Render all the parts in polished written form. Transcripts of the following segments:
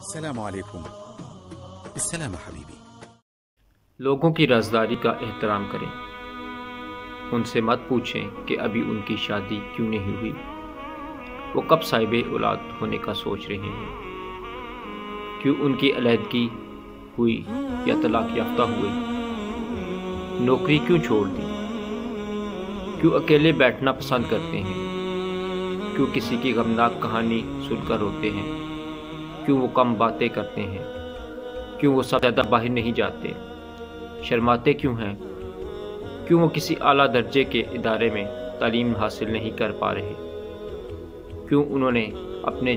السلام عليكم. بالسلامة حبيبي. लोगों की राज़दारी का एहतराम करें। उनसे मत पूछें कि अभी उनकी शादी क्यों नहीं हुई, वो कब साहिबे औलाद होने का सोच रहे हैं, क्यों उनकी अलहदगी हुई या तलाक याफ्ता हुए, नौकरी क्यों छोड़ दी, क्यों अकेले बैठना पसंद करते हैं, क्यों किसी की गमनाक कहानी सुनकर रोते हैं, क्यों वो कम बातें करते हैं, क्यों वो सब ज़्यादा बाहर नहीं जाते, शर्माते क्यों हैं, क्यों वो किसी आला दर्जे के इदारे में तालीम हासिल नहीं कर पा रहे, क्यों उन्होंने अपने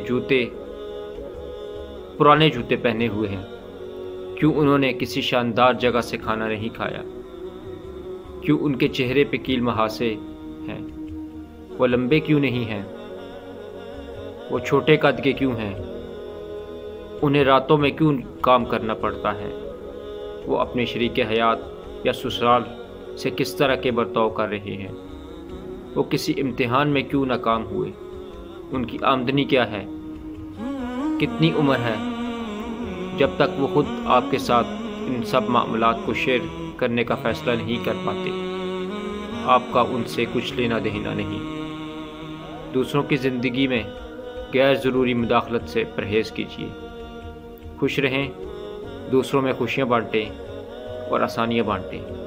पुराने जूते पहने हुए हैं, क्यों उन्होंने किसी शानदार जगह से खाना नहीं खाया, क्यों उनके चेहरे पे कील मुहासे हैं, वो लंबे क्यों नहीं हैं, वो छोटे कद के क्यों हैं, उन्हें रातों में क्यों काम करना पड़ता है, वो अपने शरीके हयात या ससुराल से किस तरह के बर्ताव कर रहे हैं, वो किसी इम्तिहान में क्यों नाकाम हुए, उनकी आमदनी क्या है, कितनी उम्र है। जब तक वो खुद आपके साथ इन सब मामलात को शेयर करने का फ़ैसला नहीं कर पाते, आपका उनसे कुछ लेना देना नहीं। दूसरों की ज़िंदगी में गैर ज़रूरी मुदाखलत से परहेज़ कीजिए। खुश रहें, दूसरों में खुशियाँ बांटें और आसानियाँ बांटें।